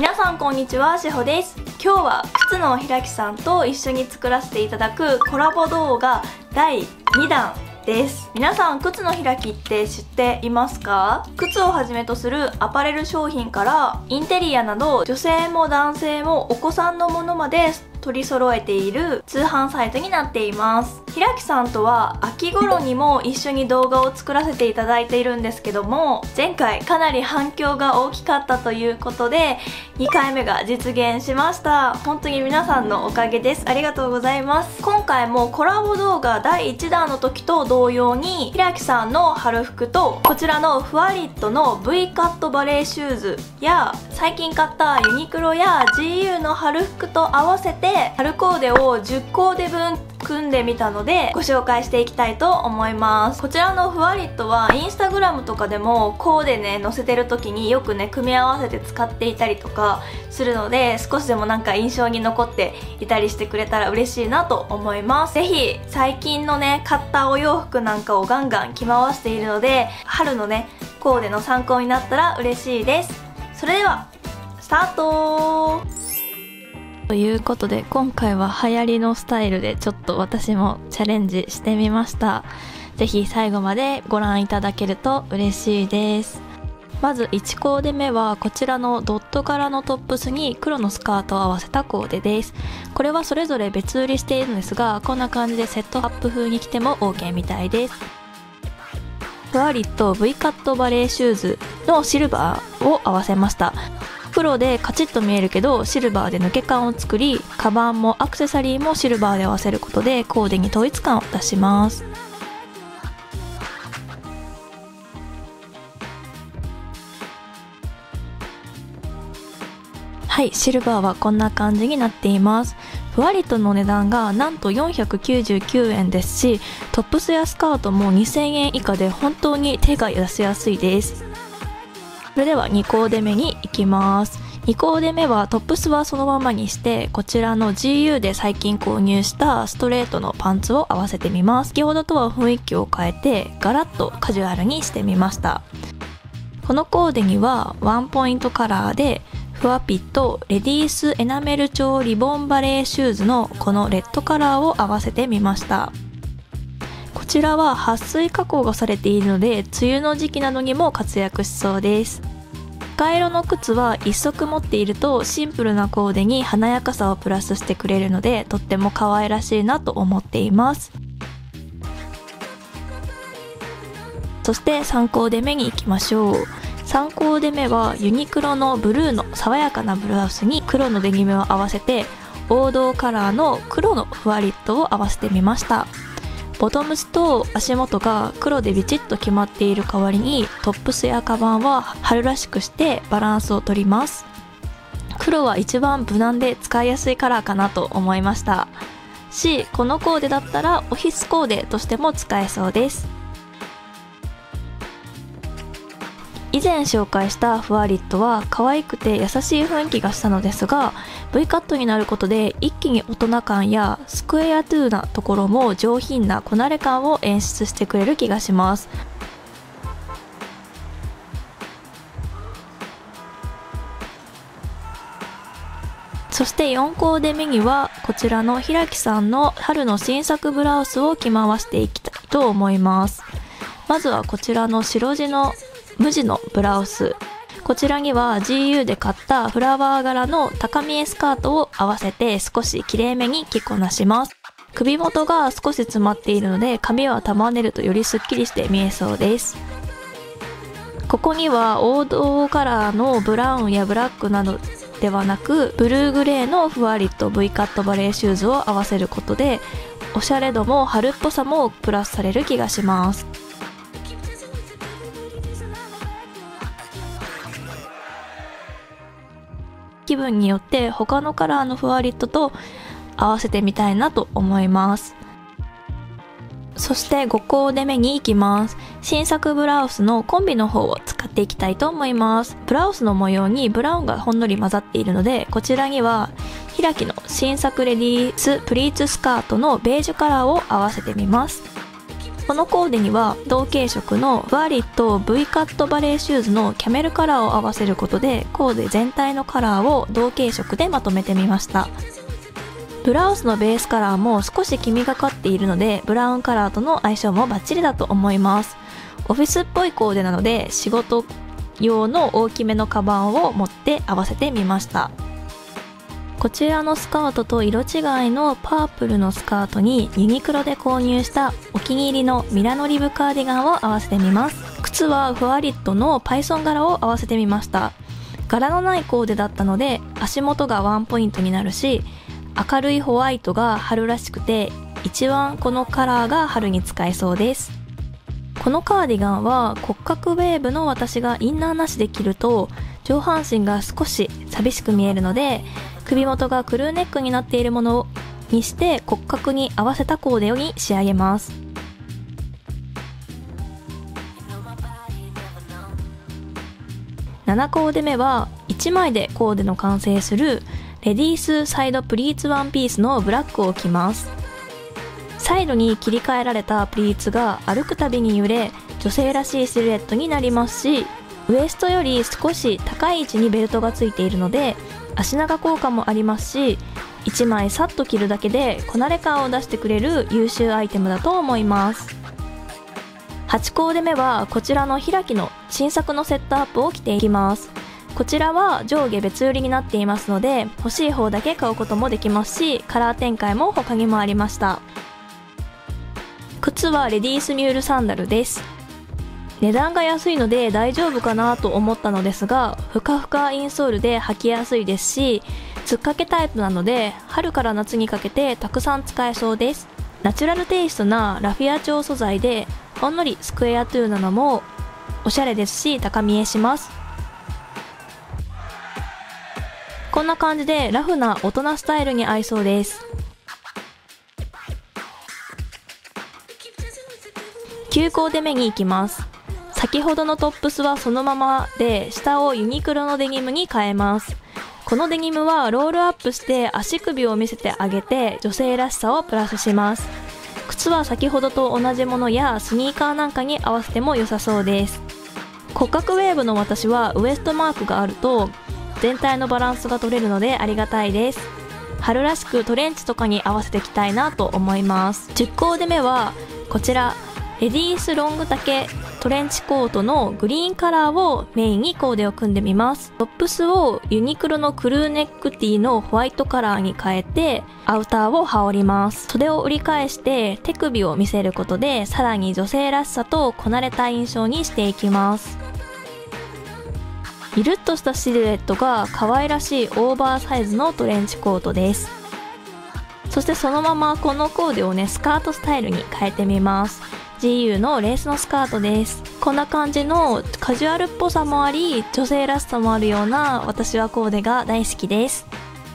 皆さんこんにちは、しほです。今日は靴のひらきさんと一緒に作らせていただくコラボ動画第2弾です。皆さん靴のひらきって知っていますか？靴をはじめとするアパレル商品からインテリアなど女性も男性もお子さんのものまで取り揃えている通販サイトになっています。ひらきさんとは秋頃にも一緒に動画を作らせていただいているんですけども、前回かなり反響が大きかったということで2回目が実現しました。本当に皆さんのおかげです。ありがとうございます。今回もコラボ動画第1弾の時と同様にひらきさんの春服とこちらのフワリットの V カットバレーシューズや最近買ったユニクロや GU の春服と合わせて春コーデを10コーデ分組んでみたのでご紹介していきたいと思います。こちらのフワリットはインスタグラムとかでもコーデね載せてる時によくね組み合わせて使っていたりとかするので、少しでもなんか印象に残っていたりしてくれたら嬉しいなと思います。ぜひ最近のね買ったお洋服なんかをガンガン着回しているので、春のねコーデの参考になったら嬉しいです。それではスタートということで、今回は流行りのスタイルでちょっと私もチャレンジしてみました。ぜひ最後までご覧いただけると嬉しいです。まず1コーデ目はこちらのドット柄のトップスに黒のスカートを合わせたコーデです。これはそれぞれ別売りしているんですが、こんな感じでセットアップ風に着ても OK みたいです。フワリット V カットバレーシューズのシルバーを合わせました。黒でカチッと見えるけどシルバーで抜け感を作り、カバンもアクセサリーもシルバーで合わせることでコーデに統一感を出します。はい、シルバーはこんな感じになっています。フワリットの値段がなんと499円ですし、トップスやスカートも2000円以下で本当に手が出しやすいです。それでは2コーデ目に行きます。2コーデ目はトップスはそのままにして、こちらの GU で最近購入したストレートのパンツを合わせてみます。先ほどとは雰囲気を変えてガラッとカジュアルにしてみました。このコーデにはワンポイントカラーでフワピットレディースエナメル調リボンバレーシューズのこのレッドカラーを合わせてみました。こちらは撥水加工がされているので梅雨の時期などにも活躍しそうです。赤色の靴は1足持っているとシンプルなコーデに華やかさをプラスしてくれるので、とっても可愛らしいなと思っています。そして3コーデ目に行きましょう。3コーデ目はユニクロのブルーの爽やかなブラウスに黒のデニムを合わせて王道カラーの黒のフワリットを合わせてみました。ボトムスと足元が黒でビチッと決まっている代わりにトップスやカバンは春らしくしてバランスをとります。黒は一番無難で使いやすいカラーかなと思いましたし、このコーデだったらオフィスコーデとしても使えそうです。以前紹介したフワリットは可愛くて優しい雰囲気がしたのですが、 V カットになることで一気に大人感やスクエアトゥーなところも上品なこなれ感を演出してくれる気がします。そして4コーデ目にはこちらのひらきさんの春の新作ブラウスを着回していきたいと思います。まずはこちらの白地の無地のブラウス、こちらには GU で買ったフラワー柄の高見えスカートを合わせて少しきれいめに着こなします。首元が少し詰まっているので髪は束ねるとよりスッキリして見えそうです。ここには王道カラーのブラウンやブラックなどではなくブルーグレーのフワリット V カットバレーシューズを合わせることでおしゃれ度も春っぽさもプラスされる気がします。気分によって他のカラーのフワリットと合わせてみたいなと思います。そして5コーデ目に行きます。新作ブラウスのコンビの方を使っていきたいと思います。ブラウスの模様にブラウンがほんのり混ざっているので、こちらにはひらきの新作レディースプリーツスカートのベージュカラーを合わせてみます。 このコーデには同系色のフワリット V カットバレーシューズのキャメルカラーを合わせることでコーデ全体のカラーを同系色でまとめてみました。ブラウスのベースカラーも少し黄みがかっているのでブラウンカラーとの相性もバッチリだと思います。オフィスっぽいコーデなので仕事用の大きめのカバンを持って合わせてみました。こちらのスカートと色違いのパープルのスカートにユニクロで購入したお気に入りのミラノリブカーディガンを合わせてみます。靴はフワリットのパイソン柄を合わせてみました。柄のないコーデだったので足元がワンポイントになるし、明るいホワイトが春らしくて一番このカラーが春に使えそうです。このカーディガンは骨格ウェーブの私がインナーなしで着ると上半身が少し寂しく見えるので、首元がクルーネックになっているものにして骨格に合わせたコーデに仕上げます。7コーデ目は1枚でコーデの完成するレディースサイドプリーツワンピースのブラックを着ます。サイドに切り替えられたプリーツが歩くたびに揺れ、女性らしいシルエットになりますし、ウエストより少し高い位置にベルトがついているので足長効果もありますし、1枚さっと着るだけでこなれ感を出してくれる優秀アイテムだと思います。8コーデ目はこちらの開きの新作のセットアップを着ていきます。こちらは上下別売りになっていますので欲しい方だけ買うこともできますし、カラー展開も他にもありました。靴はレディースミュールサンダルです。値段が安いので大丈夫かなと思ったのですが、ふかふかインソールで履きやすいですし、つっかけタイプなので春から夏にかけてたくさん使えそうです。ナチュラルテイストなラフィア調素材でほんのりスクエアトゥーなのもおしゃれですし高見えします。こんな感じでラフな大人スタイルに合いそうです。9コーデ目に行きます。先ほどのトップスはそのままで下をユニクロのデニムに変えます。このデニムはロールアップして足首を見せてあげて女性らしさをプラスします。靴は先ほどと同じものやスニーカーなんかに合わせても良さそうです。骨格ウェーブの私はウエストマークがあると全体のバランスが取れるのでありがたいです。春らしくトレンチとかに合わせていきたいなと思います。10コーデ目はこちらレディースロング丈トレンチコートのグリーンカラーをメインにコーデを組んでみます。トップスをユニクロのクルーネックティーのホワイトカラーに変えてアウターを羽織ります。袖を折り返して手首を見せることでさらに女性らしさとこなれた印象にしていきます。ゆるっとしたシルエットが可愛らしいオーバーサイズのトレンチコートです。そしてそのままこのコーデをねスカートスタイルに変えてみます。GU のレースのスカートです。こんな感じのカジュアルっぽさもあり女性らしさもあるような私はコーデが大好きです。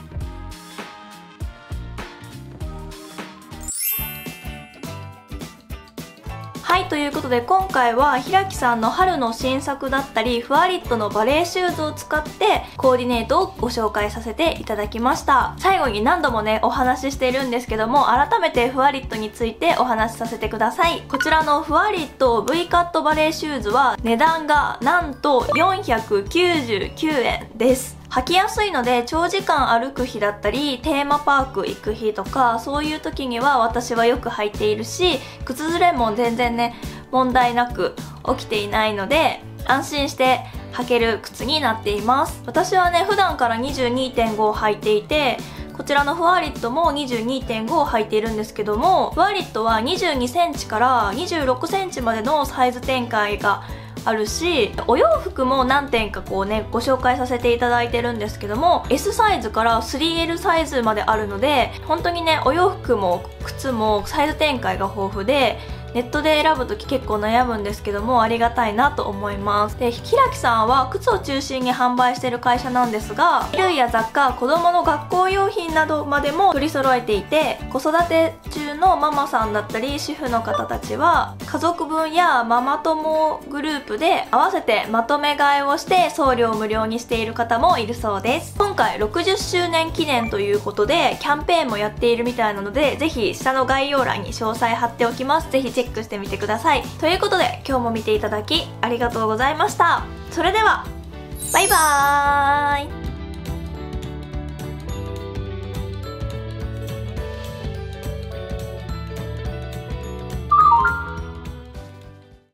はい、ということで今回はひらきさんの春の新作だったりフワリットのバレーシューズを使ってコーディネートをご紹介させていただきました。最後に何度もねお話ししているんですけども、改めてフワリットについてお話しさせてください。こちらのフワリット V カットバレーシューズは値段がなんと499円です。履きやすいので長時間歩く日だったりテーマパーク行く日とかそういう時には私はよく履いているし、靴ずれも全然ね問題なく起きていないので安心して履ける靴になっています。私はね普段から 22.5 を履いていて、こちらのフワリットも 22.5 を履いているんですけども、フワリットは22センチから26センチまでのサイズ展開があるし、お洋服も何点かこうねご紹介させていただいてるんですけども S サイズから 3L サイズまであるので本当にねお洋服も靴もサイズ展開が豊富でネットで選ぶとき結構悩むんですけどもありがたいなと思います。で、ひらきさんは靴を中心に販売している会社なんですが、衣類や雑貨、子供の学校用品などまでも取り揃えていて、子育て中のママさんだったり主婦の方たちは家族分やママ友グループで合わせてまとめ買いをして送料無料にしている方もいるそうです。今回60周年記念ということでキャンペーンもやっているみたいなので、ぜひ下の概要欄に詳細貼っておきます。ぜひチェックしてみてください。ということで今日も見ていただきありがとうございました。それではバイバーイ。